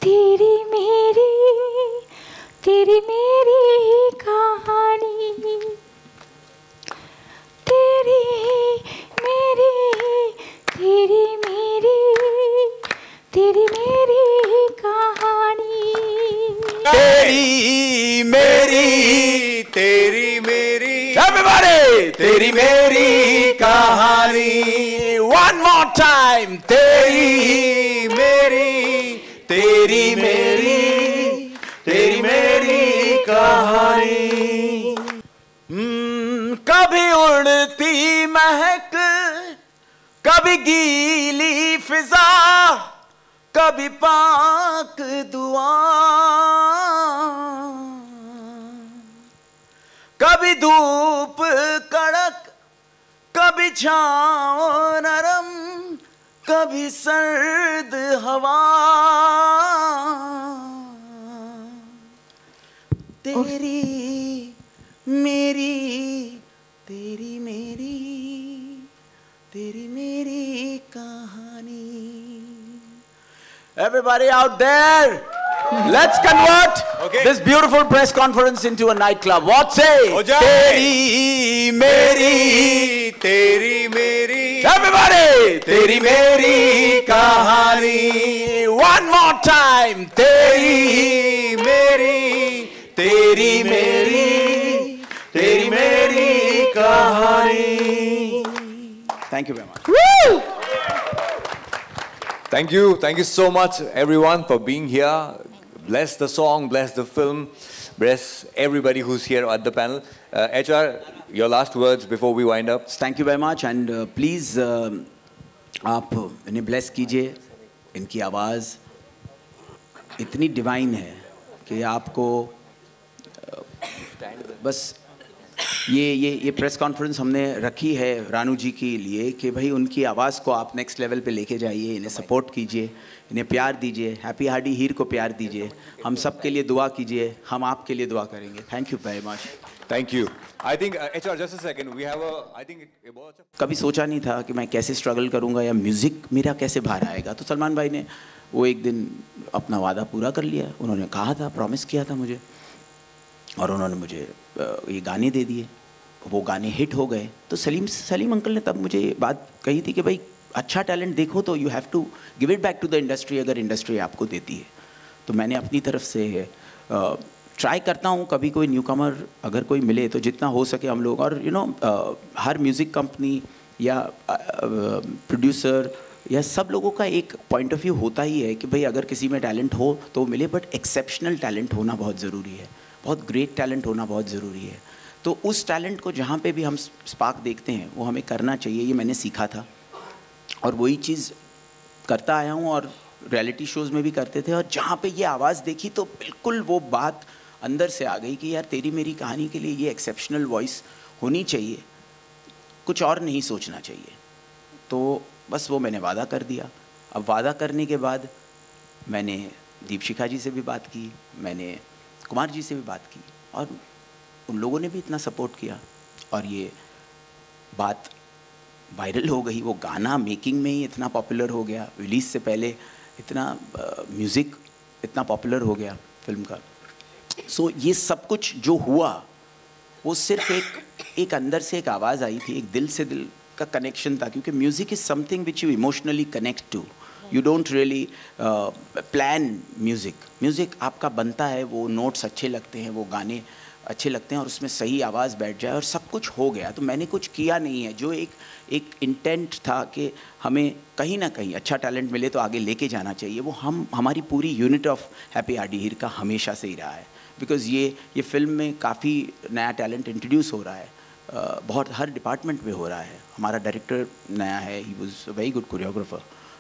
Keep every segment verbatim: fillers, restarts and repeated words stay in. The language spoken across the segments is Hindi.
तेरी मेरी तेरी मेरी कहानी, तेरी मेरी तेरी मेरी तेरी मेरी कहानी, तेरी मेरी तेरी मेरी everybody तेरी मेरी कहानी, one more time तेरी मेरी तेरी मेरी तेरी मेरी कहानी। hmm, कभी उड़ती महक, कभी गीली फिजा, कभी पाक दुआ, कभी धूप कड़क, कभी छाँव नरम, कभी सर्द हवा, तेरी मेरी तेरी मेरी तेरी मेरी कहानी। Everybody out there, let's convert okay. this beautiful press conference into a nightclub. What say? Teri meri, teri meri. Everybody, teri meri kahani. One more time. Teri meri, teri meri, teri meri kahani. Thank you very much. Woo! Thank you. Thank you so much, everyone, for being here. Bless the song, bless the film, bless everybody who's here at the panel. Uh, H R, your last words before we wind up. Thank you very much. And uh, please, uh, आप इन्हें bless कीजिए. इनकी आवाज़ इतनी divine है कि आपको uh, बस ये ये ये प्रेस कॉन्फ्रेंस हमने रखी है रानू जी के लिए कि भाई उनकी आवाज़ को आप नेक्स्ट लेवल पे लेके जाइए, इन्हें सपोर्ट कीजिए, इन्हें प्यार दीजिए, हैप्पी हार्डी हीर को प्यार दीजिए, हम सब के लिए दुआ कीजिए, हम आपके लिए दुआ करेंगे. Thank you very much. Thank you. I think H R, just a second, we have a I think कभी सोचा नहीं था कि मैं कैसे स्ट्रगल करूँगा या म्यूज़िक मेरा कैसे बाहर आएगा. तो सलमान भाई ने वो एक दिन अपना वादा पूरा कर लिया. उन्होंने कहा था, प्रॉमिस किया था मुझे, और उन्होंने मुझे ये गाने दे दिए. वो गाने हिट हो गए. तो सलीम सलीम अंकल ने तब मुझे बात कही थी कि भाई अच्छा टैलेंट देखो तो you have to give it back to the industry, अगर इंडस्ट्री आपको देती है. तो मैंने अपनी तरफ से ट्राई करता हूँ, कभी कोई न्यू कमर अगर कोई मिले तो जितना हो सके हम लोग, और यू नो हर म्यूज़िक कंपनी या प्रोड्यूसर या सब लोगों का एक पॉइंट ऑफ व्यू होता ही है कि भाई अगर किसी में टैलेंट हो तो वो मिले, बट एक्सेप्शनल टैलेंट होना बहुत ज़रूरी है, बहुत ग्रेट टैलेंट होना बहुत ज़रूरी है. तो उस टैलेंट को जहाँ पे भी हम स्पार्क देखते हैं वो हमें करना चाहिए. ये मैंने सीखा था और वही चीज़ करता आया हूँ, और रियलिटी शोज़ में भी करते थे. और जहाँ पे ये आवाज़ देखी तो बिल्कुल वो बात अंदर से आ गई कि यार तेरी मेरी कहानी के लिए ये एक्सेप्शनल वॉइस होनी चाहिए, कुछ और नहीं सोचना चाहिए. तो बस वो मैंने वादा कर दिया. अब वादा करने के बाद मैंने दीपशिखा जी से भी बात की, मैंने कुमार जी से भी बात की, और उन लोगों ने भी इतना सपोर्ट किया और ये बात वायरल हो गई. वो गाना मेकिंग में ही इतना पॉपुलर हो गया, रिलीज़ से पहले इतना म्यूज़िक uh, इतना पॉपुलर हो गया फिल्म का. सो so, ये सब कुछ जो हुआ वो सिर्फ एक एक अंदर से एक आवाज़ आई थी, एक दिल से दिल का कनेक्शन था. क्योंकि music is something which you emotionally connect to. You don't really plan music. Music आपका बनता है, वो नोट्स अच्छे लगते हैं, वो गाने अच्छे लगते हैं और उसमें सही आवाज़ बैठ जाए और सब कुछ हो गया. तो मैंने कुछ किया नहीं है. जो एक एक इंटेंट था कि हमें कहीं ना कहीं अच्छा टैलेंट मिले तो आगे लेके जाना चाहिए, वो हम हमारी पूरी यूनिट ऑफ हैप्पी हार्डी हीर का हमेशा से ही रहा है. बिकॉज़ ये ये फिल्म में काफ़ी नया टैलेंट इंट्रोड्यूस हो रहा है, uh, बहुत हर डिपार्टमेंट में हो रहा है. हमारा डायरेक्टर नया है, he was a very good choreographer.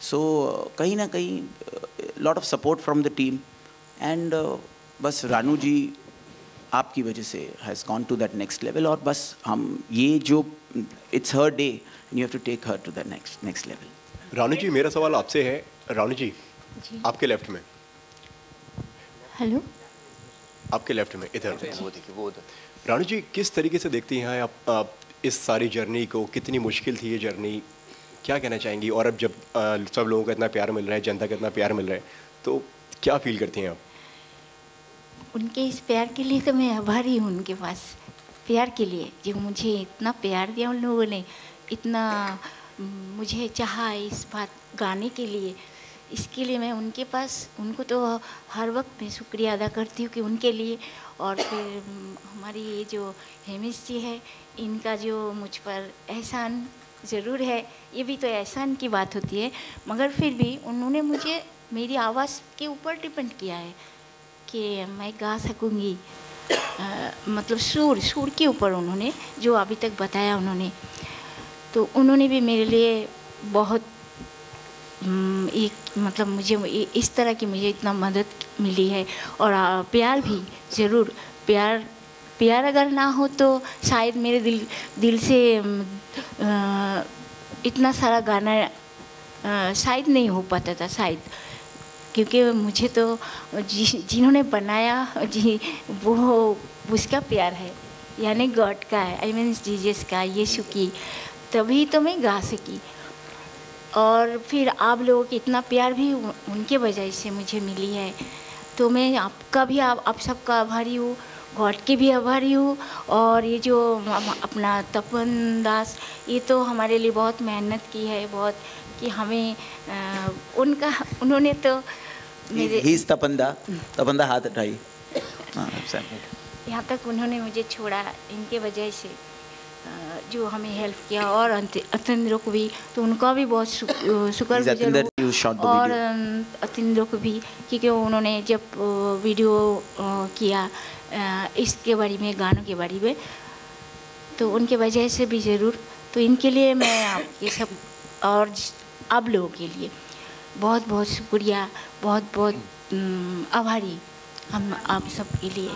So कहीं ना कहीं lot of support from the team, and बस रानू जी आपकी वजह से has gone to that next level. और बस हम ये जो it's her day, you have to take her to that next next level. Ranu ji, मेरा सवाल आपसे है. रानू जी, जी. आपके लेफ्ट में. हेलो. आपके लेफ्ट में इधर वो देखिए, वो उधर. रानू जी, किस तरीके से देखती हैं आप, आप इस सारी जर्नी को? कितनी मुश्किल थी ये जर्नी, क्या कहना चाहेंगी? और अब जब आ, सब लोगों का इतना प्यार मिल रहा है, जनता का इतना प्यार मिल रहा है, तो क्या फील करती हैं आप? उनके इस प्यार के लिए तो मैं आभारी हूँ, उनके पास प्यार के लिए जो मुझे इतना प्यार दिया उन लोगों ने, इतना मुझे चाहा इस बात गाने के लिए, इसके लिए मैं उनके पास उनको तो हर वक्त मैं शुक्रिया अदा करती हूँ कि उनके लिए। और फिर हमारी ये जो हेमिश जी है, इनका जो मुझ पर एहसान ज़रूर है, ये भी तो एहसान की बात होती है, मगर फिर भी उन्होंने मुझे मेरी आवाज़ के ऊपर डिपेंड किया है कि मैं गा सकूँगी, मतलब सुर सुर के ऊपर उन्होंने जो अभी तक बताया उन्होंने, तो उन्होंने भी मेरे लिए बहुत एक मतलब मुझे इस तरह की मुझे इतना मदद मिली है। और प्यार भी ज़रूर, प्यार प्यार अगर ना हो तो शायद मेरे दिल दिल से आ, इतना सारा गाना आ, शायद नहीं हो पाता था शायद, क्योंकि मुझे तो जि, जिन्होंने बनाया जी वो उसका प्यार है, यानी गॉड का है, आई मीन जीसस का, यीशु की, तभी तो मैं गा सकी। और फिर आप लोगों की इतना प्यार भी उनके वजह से मुझे मिली है, तो मैं आपका भी आप, आप सबका आभारी हूँ, गॉड के भी आभारी हूँ। और ये जो अपना तपन दास, ये तो हमारे लिए बहुत मेहनत की है, बहुत कि हमें आ, उनका उन्होंने तो मेरे ही तपंदा तपंदा हाथ उठाई यहाँ तक उन्होंने मुझे छोड़ा, इनके वजह से जो हमें हेल्प किया। और अतिंद्र को भी, तो उनका भी बहुत शुक्रगुजार हूँ। और अतिंद्र को भी, क्योंकि उन्होंने जब वीडियो किया इसके बारे में, गानों के बारे में, तो उनके वजह से भी ज़रूर, तो इनके लिए मैं आप ये सब और आप लोगों के लिए बहुत बहुत शुक्रिया, बहुत बहुत आभारी हम आप सब के लिए।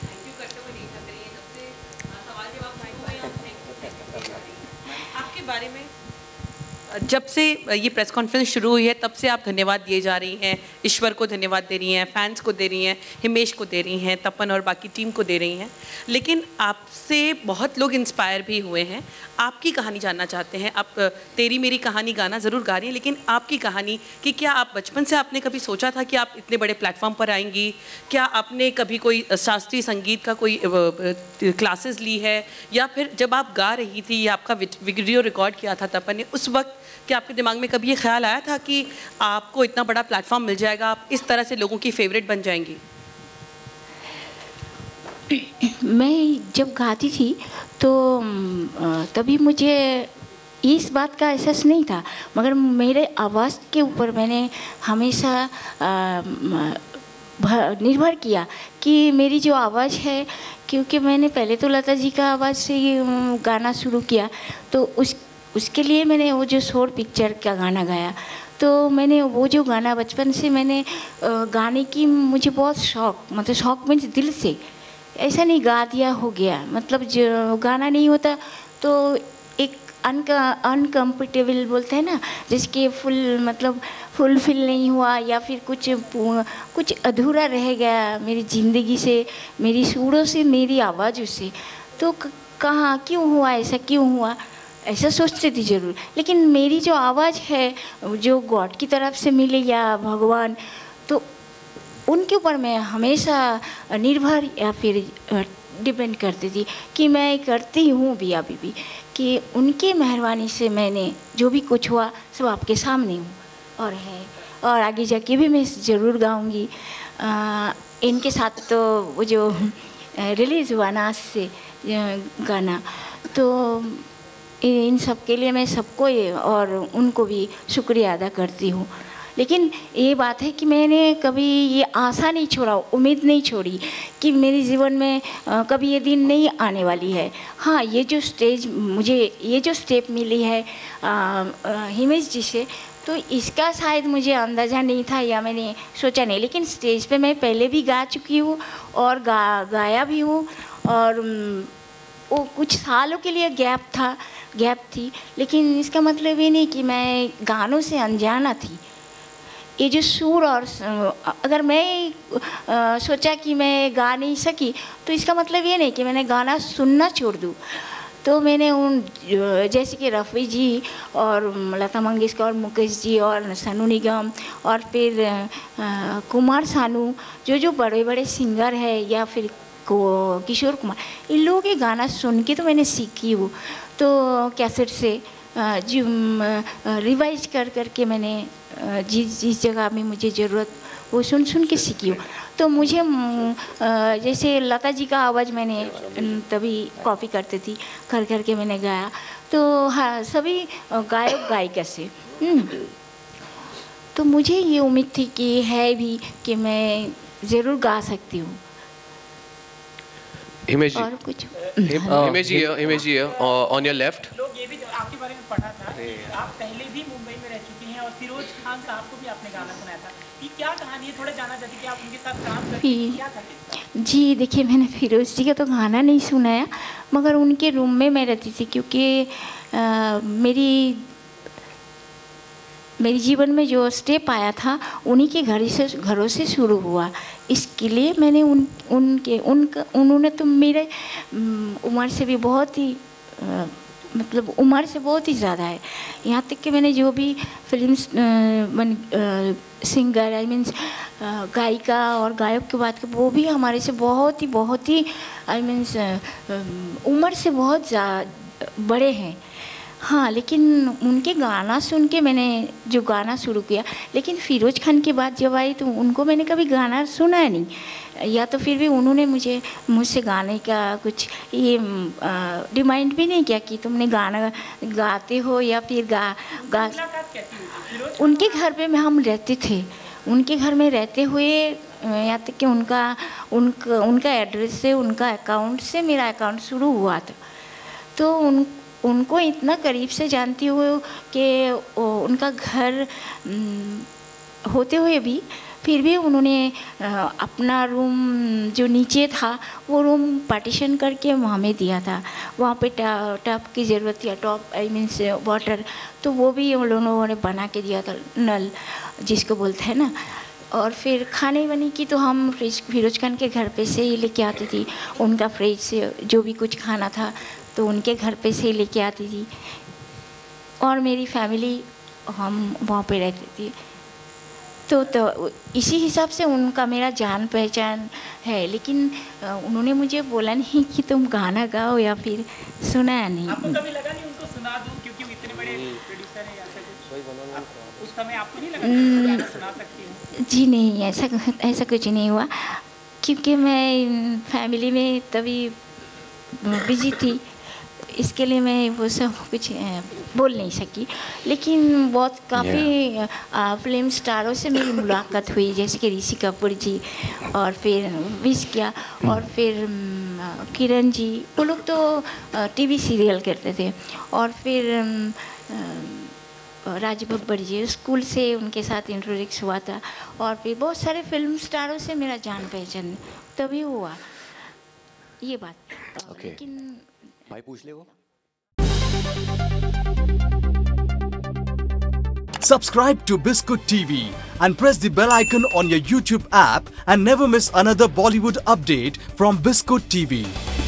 आपके बारे में जब से ये प्रेस कॉन्फ्रेंस शुरू हुई है तब से आप धन्यवाद दिए जा रही हैं, ईश्वर को धन्यवाद दे रही हैं, फैंस को दे रही हैं, हिमेश को दे रही हैं, तपन और बाकी टीम को दे रही हैं, लेकिन आपसे बहुत लोग इंस्पायर भी हुए हैं। आपकी कहानी जानना चाहते हैं। आप तेरी मेरी कहानी गाना ज़रूर गा रही हैं, लेकिन आपकी कहानी कि क्या आप बचपन से आपने कभी सोचा था कि आप इतने बड़े प्लेटफॉर्म पर आएंगी? क्या आपने कभी कोई शास्त्रीय संगीत का कोई क्लासेस ली है, या फिर जब आप गा रही थी या आपका वीडियो रिकॉर्ड किया था तपन ने, उस वक्त क्या आपके दिमाग में कभी ये ख्याल आया था कि आपको इतना बड़ा प्लेटफॉर्म मिल जाएगा, आप इस तरह से लोगों की फेवरेट बन जाएंगी? मैं जब गाती थी तो तभी मुझे इस बात का एहसास नहीं था, मगर मेरे आवाज़ के ऊपर मैंने हमेशा निर्भर किया कि मेरी जो आवाज़ है, क्योंकि मैंने पहले तो लता जी का आवाज़ से ही गाना शुरू किया, तो उस उसके लिए मैंने वो जो शोर पिक्चर का गाना गाया, तो मैंने वो जो गाना बचपन से मैंने गाने की मुझे बहुत शौक, मतलब शौक में दिल से, ऐसा नहीं गा दिया हो गया, मतलब जो गाना नहीं होता तो एक अनका अनकम्फर्टेबल बोलते हैं ना, जिसके फुल मतलब फुलफिल नहीं हुआ, या फिर कुछ कुछ अधूरा रह गया मेरी ज़िंदगी से, मेरी सुरों से, मेरी आवाज़ों से, तो कहाँ क्यों हुआ ऐसा, क्यों हुआ ऐसा सोचती थी ज़रूर। लेकिन मेरी जो आवाज़ है जो गॉड की तरफ से मिली या भगवान, तो उनके ऊपर मैं हमेशा निर्भर या फिर डिपेंड करती थी कि मैं करती हूँ भी अभी भी, कि उनके मेहरबानी से मैंने जो भी कुछ हुआ सब आपके सामने हूँ और है, और आगे जाके भी मैं ज़रूर गाऊँगी। इनके साथ तो वो जो रिलीज़ हुआ ना आज से गाना, तो इन सब के लिए मैं सबको और उनको भी शुक्रिया अदा करती हूँ। लेकिन ये बात है कि मैंने कभी ये आशा नहीं छोड़ा, उम्मीद नहीं छोड़ी कि मेरे जीवन में आ, कभी ये दिन नहीं आने वाली है। हाँ, ये जो स्टेज मुझे ये जो स्टेप मिली है हिमेश जी से, तो इसका शायद मुझे अंदाज़ा नहीं था या मैंने सोचा नहीं, लेकिन स्टेज पे मैं पहले भी गा चुकी हूँ और गा गाया भी हूँ, और वो कुछ सालों के लिए गैप था गैप थी लेकिन इसका मतलब ये नहीं कि मैं गानों से अनजाना थी। ये जो सुर और अगर मैं आ, सोचा कि मैं गा नहीं सकी, तो इसका मतलब ये नहीं कि मैंने गाना सुनना छोड़ दूँ। तो मैंने उन जैसे कि रफ़ी जी और लता मंगेशकर और मुकेश जी और सोनू निगम और फिर आ, कुमार सानू, जो जो बड़े बड़े सिंगर हैं, या फिर को किशोर कुमार, इन लोगों के गाना सुन के तो मैंने सीखी हूँ। तो कैसेट से जी रिवाइज कर कर के मैंने जिस जिस जगह में मुझे ज़रूरत वो सुन सुन के सीखी हूँ। तो मुझे जैसे लता जी का आवाज़ मैंने तभी कॉपी करती थी, कर कर के मैंने गाया। तो हाँ, सभी गायक गायिका से तो मुझे ये उम्मीद थी कि है भी कि मैं ज़रूर गा सकती हूँ। हिमेश जी, और कुछ Himesh ji, Himesh ji on your left. लोग ये भी आपके बारे में पढ़ा था कि आप पहले भी मुंबई में रह चुकी हैं और फिरोज खान साहब को भी आपने गाना सुनाया था। ये क्या कहानी है, थोड़ा जानना चाहती कि आप उनके साथ काम करती हैं, क्या था? जी देखिए, मैंने फिरोज जी का तो गाना नहीं सुनाया, मगर उनके रूम में मैं रहती थी, क्योंकि आ, मेरी मेरे जीवन में जो स्टेप आया था उन्हीं के घर से घरों से शुरू हुआ। इसके लिए मैंने उन उनके उनका उन्होंने तो मेरे उम्र से भी बहुत ही आ, मतलब उम्र से बहुत ही ज़्यादा है। यहाँ तक कि मैंने जो भी फिल्म्स मन सिंगर आई मीन्स गायिका और गायक की बात कर, वो भी हमारे से बहुत ही बहुत ही आई मीन्स उम्र से बहुत बड़े हैं। हाँ, लेकिन उनके गाना सुन के मैंने जो गाना शुरू किया, लेकिन फिरोज खान की बात जब आई तो उनको मैंने कभी गाना सुना नहीं, या तो फिर भी उन्होंने मुझे मुझसे गाने का कुछ ये डिमांड भी नहीं किया कि तुमने गाना गाते हो या फिर गा गा उनके घर पे में हम रहते थे। उनके घर में रहते हुए यहाँ तक कि उनका उनका उनका एड्रेस से, उनका अकाउंट से मेरा अकाउंट शुरू हुआ था। तो उन उनको इतना करीब से जानती हूँ कि उनका घर होते हुए भी फिर भी उन्होंने अपना रूम जो नीचे था वो रूम पार्टीशन करके वहाँ में दिया था। वहाँ पे टॉप की ज़रूरत थी, टॉप आई मीन्स वाटर, तो वो भी उन लोगों ने बना के दिया था, नल जिसको बोलते हैं ना। और फिर खाने वाने की तो हम फ्रिज फिरोज खान के घर पे से ही लेके आती थी। उनका फ्रिज से जो भी कुछ खाना था तो उनके घर पे से ही लेके आती थी, और मेरी फैमिली हम वहाँ पे रहती थी। तो तो इसी हिसाब से उनका मेरा जान पहचान है। लेकिन उन्होंने मुझे बोला नहीं कि तुम गाना गाओ या फिर सुनाया नहीं। आपको कभी लगा नहीं उनको सुना दूं, क्योंकि वो इतने बड़े प्रोड्यूसर हैं, ऐसा कुछ उस समय आपको नहीं लगा कि गाना सुना सकती हूँ? जी नहीं, ऐसा ऐसा कुछ नहीं हुआ, क्योंकि मैं फैमिली में तभी बिजी थी, इसके लिए मैं वो सब कुछ बोल नहीं सकी। लेकिन बहुत काफ़ी फिल्म स्टारों से मेरी मुलाकात हुई, जैसे कि ऋषि कपूर जी और फिर विश किया और फिर किरण जी, वो लोग तो टीवी सीरियल करते थे। और फिर राज बब्बर जी, स्कूल से उनके साथ इंट्रोडक्स हुआ था। और फिर बहुत सारे फिल्म स्टारों से मेरा जान पहचान तभी हुआ, ये बात। okay. लेकिन भाई पूछ ले वो। Subscribe to Biscuit T V and press the bell icon on your YouTube app and never miss another Bollywood update from Biscuit T V.